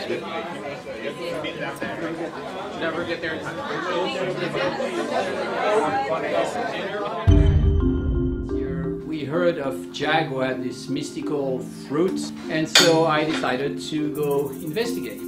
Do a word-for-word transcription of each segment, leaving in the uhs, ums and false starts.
Never get there in time. We heard of Jagua, this mystical fruit, and so I decided to go investigate.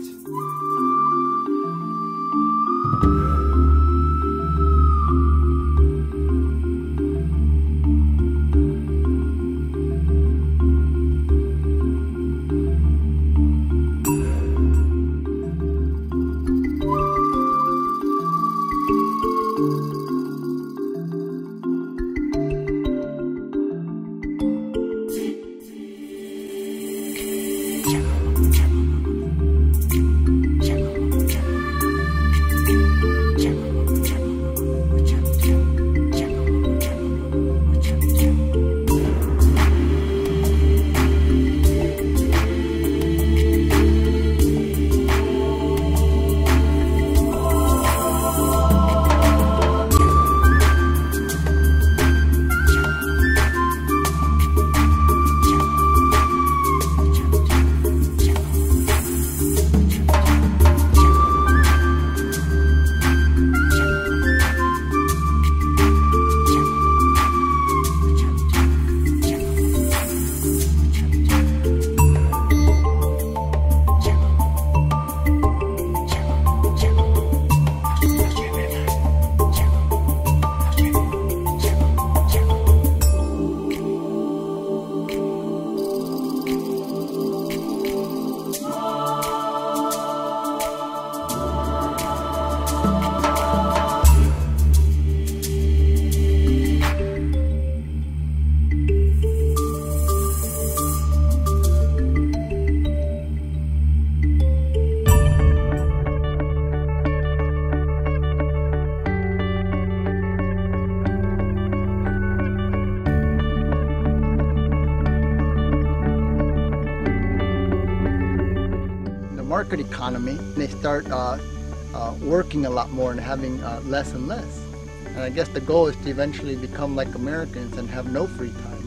Market economy, they start uh, uh, working a lot more and having uh, less and less. And I guess the goal is to eventually become like Americans and have no free time.